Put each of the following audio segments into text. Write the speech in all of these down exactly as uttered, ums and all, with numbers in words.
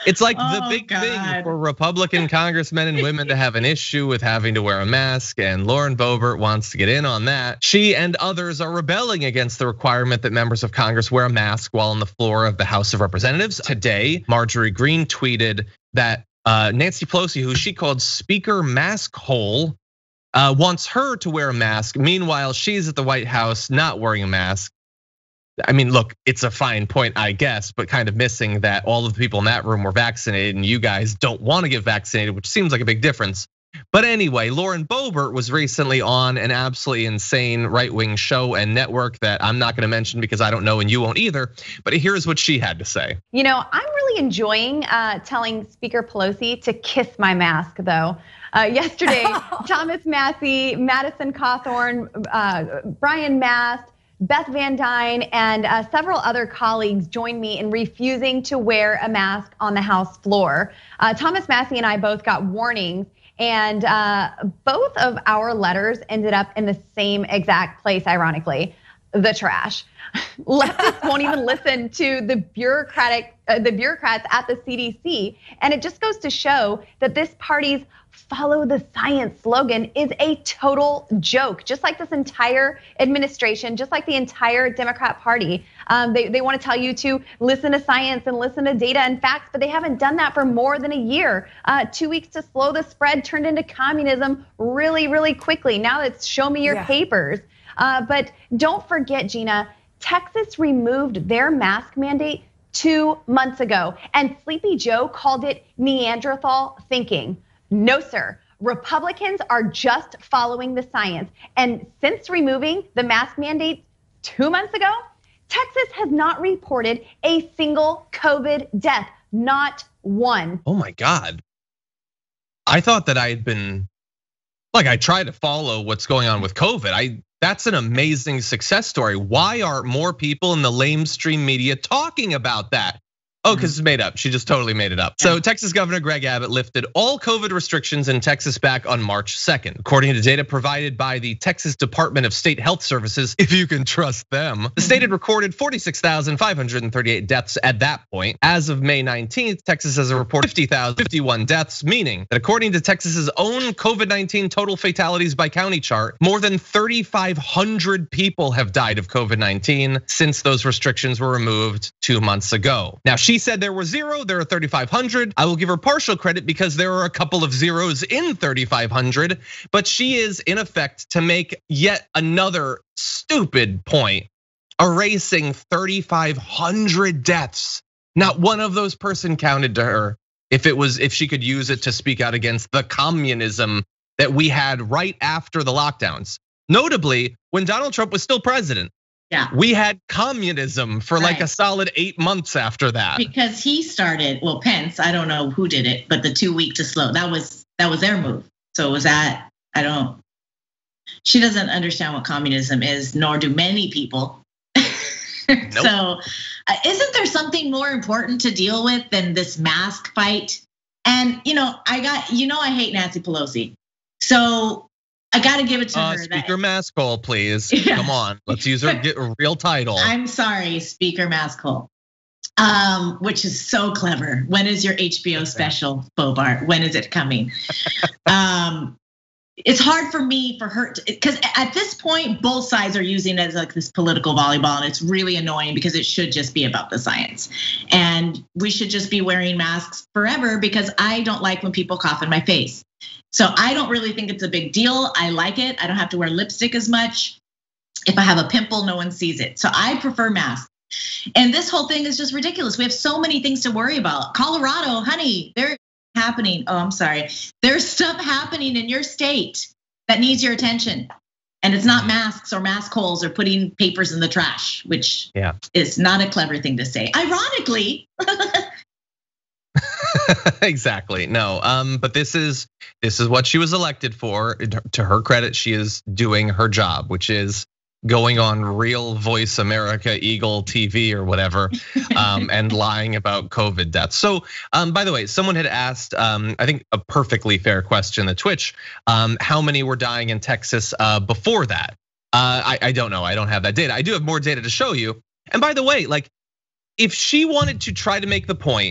It's like oh, the big God. thing for Republican congressmen and women to have an issue with having to wear a mask, and Lauren Boebert wants to get in on that. She and others are rebelling against the requirement that members of Congress wear a mask while on the floor of the House of Representatives. Today, Marjorie Greene tweeted that Nancy Pelosi, who she called Speaker Mask Hole, wants her to wear a mask. Meanwhile, she's at the White House not wearing a mask. I mean, look, it's a fine point, I guess, but kind of missing that all of the people in that room were vaccinated and you guys don't want to get vaccinated, which seems like a big difference. But anyway, Lauren Boebert was recently on an absolutely insane right-wing show and network that I'm not gonna mention because I don't know and you won't either, but here's what she had to say. You know, I'm really enjoying telling Speaker Pelosi to kiss my mask though. Uh, yesterday, Thomas Massie, Madison Cawthorn, uh, Brian Mast, Beth Van Dyne, and uh, several other colleagues joined me in refusing to wear a mask on the House floor. Uh, Thomas Massie and I both got warnings, and uh, both of our letters ended up in the same exact place, ironically, the trash. Leftists won't even listen to the bureaucratic, uh, the bureaucrats at the C D C, and it just goes to show that this party's follow the science slogan is a total joke. Just like this entire administration, just like the entire Democrat Party, um, they, they want to tell you to listen to science and listen to data and facts, but they haven't done that for more than a year. Uh, two weeks to slow the spread turned into communism really, really quickly. Now it's show me your yeah. papers. Uh, but don't forget, Gina, Texas removed their mask mandate two months ago, and Sleepy Joe called it Neanderthal thinking. No, sir. Republicans are just following the science. And since removing the mask mandate two months ago, Texas has not reported a single COVID death, not one. Oh my God. I thought that I had been, like I try to follow what's going on with COVID. I That's an amazing success story. Why aren't more people in the lamestream media talking about that? Oh, because it's made up. She just totally made it up. So Texas Governor Greg Abbott lifted all COVID restrictions in Texas back on March second. According to data provided by the Texas Department of State Health Services, if you can trust them, the state had recorded forty-six thousand five hundred thirty-eight deaths at that point. As of May nineteenth, Texas has reported fifty thousand fifty-one deaths, meaning that according to Texas's own COVID nineteen total fatalities by county chart, more than thirty-five hundred people have died of COVID nineteen since those restrictions were removed two months ago. Now, she She said there were zero, there are thirty-five hundred. I will give her partial credit because there are a couple of zeros in thirty-five hundred, but she is in effect to make yet another stupid point, erasing thirty-five hundred deaths. Not one of those person counted to her if it was if she could use it to speak out against the communism that we had right after the lockdowns. Notably, when Donald Trump was still president. Yeah. We had communism for right. like a solid eight months after that. Because he started, well, Pence, I don't know who did it, but the two week to slow, that was that was their move. So was that, I don't, she doesn't understand what communism is, nor do many people. Nope. So isn't there something more important to deal with than this mask fight? And you know, I got, you know, I hate Nancy Pelosi. So I gotta give it to uh, her. Speaker Maskhole, please. Yeah. Come on, let's use her get a real title. I'm sorry, Speaker Maskhole. Um, which is so clever. When is your H B O special, Boebert? When is it coming? um, it's hard for me for her because at this point, both sides are using it as like this political volleyball, and it's really annoying because it should just be about the science. And we should just be wearing masks forever because I don't like when people cough in my face. So I don't really think it's a big deal. I like it. I don't have to wear lipstick as much. If I have a pimple, no one sees it. So I prefer masks. And this whole thing is just ridiculous. We have so many things to worry about. Colorado, honey, they're happening. Oh, I'm sorry. There's stuff happening in your state that needs your attention. And it's not masks or mask holes or putting papers in the trash, which yeah. is not a clever thing to say. Ironically. Exactly. No, um, but this is this is what she was elected for. To her credit, she is doing her job, which is going on Real Voice America, Eagle T V or whatever, um, and lying about COVID deaths. So, um, by the way, someone had asked, um, I think a perfectly fair question at Twitch, um, how many were dying in Texas before that? Uh, I, I don't know. I don't have that data. I do have more data to show you. And by the way, like, if she wanted to try to make the point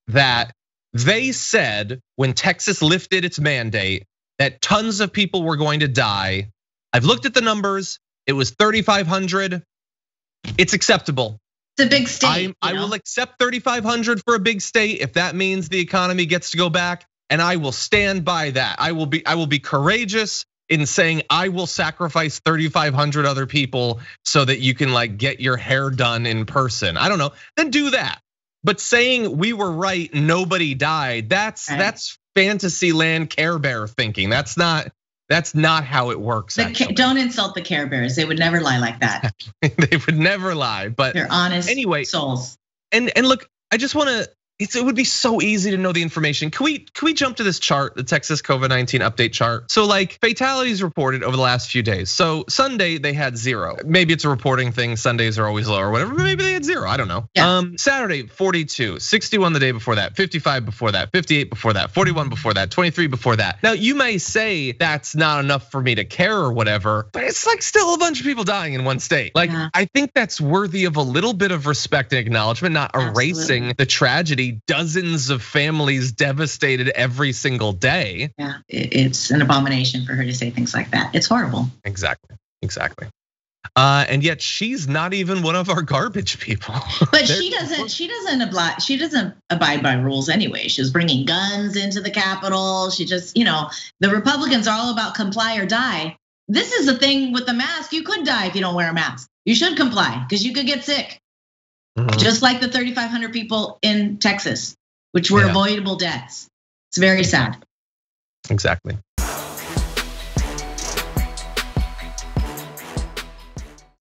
that they said when Texas lifted its mandate that tons of people were going to die. I've looked at the numbers. It was thirty-five hundred. It's acceptable. It's a big state. I, you I know? will accept thirty-five hundred for a big state if that means the economy gets to go back, and I will stand by that. I will be I will be courageous in saying I will sacrifice thirty-five hundred other people so that you can like get your hair done in person. I don't know. Then do that. But saying we were right, nobody died, that's right. That's fantasy land Care Bear thinking. That's not that's not how it works. The, don't insult the Care Bears. They would never lie like that. They would never lie, but they're honest anyway, souls. And and look, I just want to It's, it would be so easy to know the information. Can we can we jump to this chart, the Texas COVID nineteen update chart? So like fatalities reported over the last few days. So Sunday they had zero. Maybe it's a reporting thing. Sundays are always low or whatever. But maybe they had zero. I don't know. Yeah. Um, Saturday forty-two, sixty-one the day before that, fifty-five before that, fifty-eight before that, forty-one before that, twenty-three before that. Now you may say that's not enough for me to care or whatever, but it's like still a bunch of people dying in one state. Like yeah. I think that's worthy of a little bit of respect and acknowledgement, not Absolutely. erasing the tragedy. Dozens of families devastated every single day. Yeah, it's an abomination for her to say things like that. It's horrible. Exactly, exactly. Uh, and yet she's not even one of our garbage people. But she doesn't. She doesn't abide. She doesn't abide by rules anyway. She was bringing guns into the Capitol. She just, you know, the Republicans are all about comply or die. This is the thing with the mask. You could die if you don't wear a mask. You should comply because you could get sick. Mm-hmm. Just like the thirty-five hundred people in Texas, which were yeah. avoidable deaths. It's very sad. Exactly.